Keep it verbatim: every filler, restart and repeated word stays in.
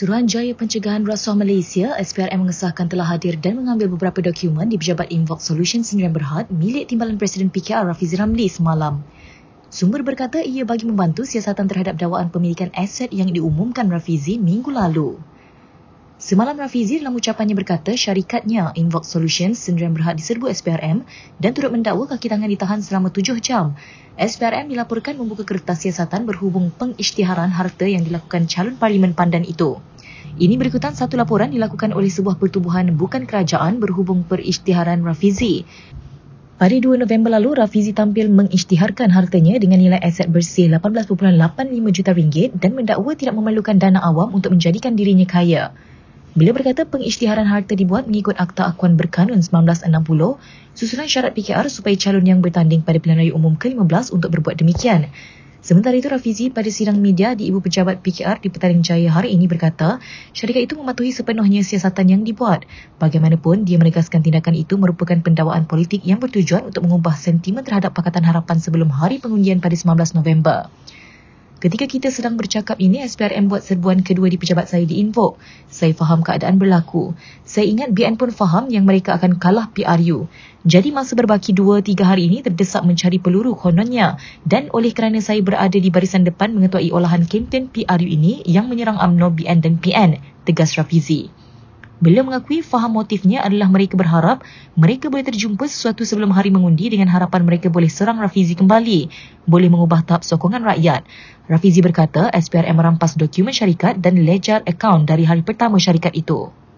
Suruhanjaya Pencegahan Rasuah Malaysia S P R M mengesahkan telah hadir dan mengambil beberapa dokumen di Pejabat Invoke Solutions Sdn Bhd milik Timbalan Presiden P K R Rafizi Ramli semalam. Sumber berkata ia bagi membantu siasatan terhadap dakwaan pemilikan aset yang diumumkan Rafizi minggu lalu. Semalam Rafizi dalam ucapannya berkata syarikatnya Invoke Solutions Sdn Bhd diserbu S P R M dan turut mendakwa kaki tangan ditahan selama tujuh jam. S P R M dilaporkan membuka kertas siasatan berhubung pengisytiharan harta yang dilakukan calon Parlimen Pandan itu. Ini berikutan satu laporan dilakukan oleh sebuah pertubuhan bukan kerajaan berhubung perisytiharan Rafizi. Pada dua November lalu, Rafizi tampil mengisytiharkan hartanya dengan nilai aset bersih lapan belas perpuluhan lapan lima juta ringgit dan mendakwa tidak memerlukan dana awam untuk menjadikan dirinya kaya. Beliau berkata pengisytiharan harta dibuat mengikut Akta Akuan Berkanun sembilan belas enam puluh, susunan syarat P K R supaya calon yang bertanding pada pilihan raya umum ke lima belas untuk berbuat demikian. Sementara itu, Rafizi pada sidang media di Ibu Pejabat P K R di Petaling Jaya hari ini berkata, syarikat itu mematuhi sepenuhnya siasatan yang dibuat. Bagaimanapun, dia menegaskan tindakan itu merupakan pendakwaan politik yang bertujuan untuk mengubah sentimen terhadap Pakatan Harapan sebelum hari pengundian pada sembilan belas November. Ketika kita sedang bercakap ini, S P R M buat serbuan kedua di pejabat saya di Invoke. Saya faham keadaan berlaku. Saya ingat B N pun faham yang mereka akan kalah P R U. Jadi masa berbaki dua tiga hari ini terdesak mencari peluru kononnya. Dan oleh kerana saya berada di barisan depan mengetuai olahan kempen P R U ini yang menyerang U M N O, B N dan P N, tegas Rafizi. Beliau mengakui faham motifnya adalah mereka berharap mereka boleh terjumpa sesuatu sebelum hari mengundi dengan harapan mereka boleh serang Rafizi kembali, boleh mengubah tahap sokongan rakyat. Rafizi berkata S P R M merampas dokumen syarikat dan ledger akaun dari hari pertama syarikat itu.